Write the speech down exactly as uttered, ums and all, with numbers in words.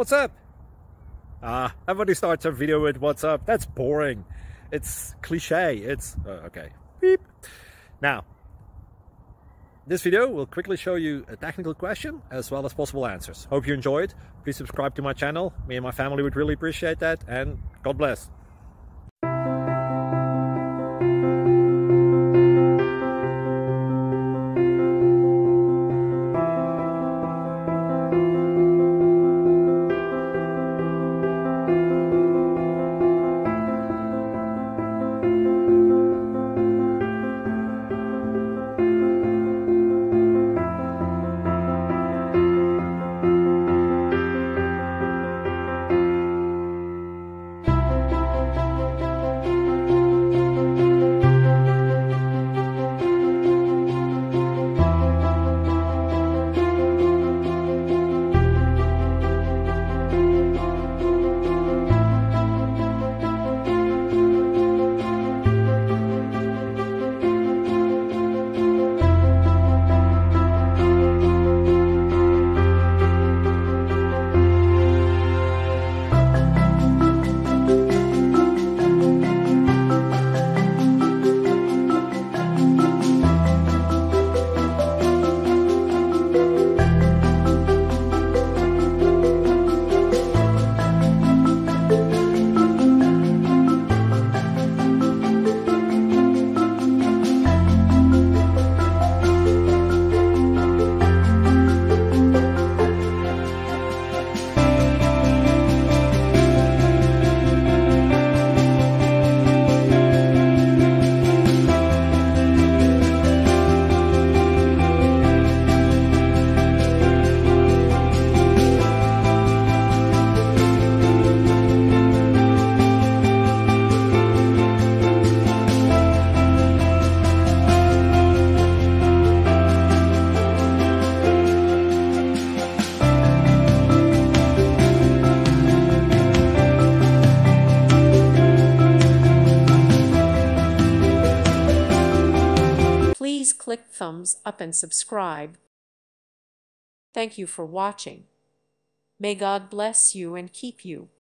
What's up? Ah, everybody starts a video with what's up. That's boring. It's cliche. It's uh, okay. Beep. Now, this video will quickly show you a technical question as well as possible answers. Hope you enjoyed. Please subscribe to my channel. Me and my family would really appreciate that, and God bless. Please click thumbs up and subscribe. Thank you for watching. May God bless you and keep you.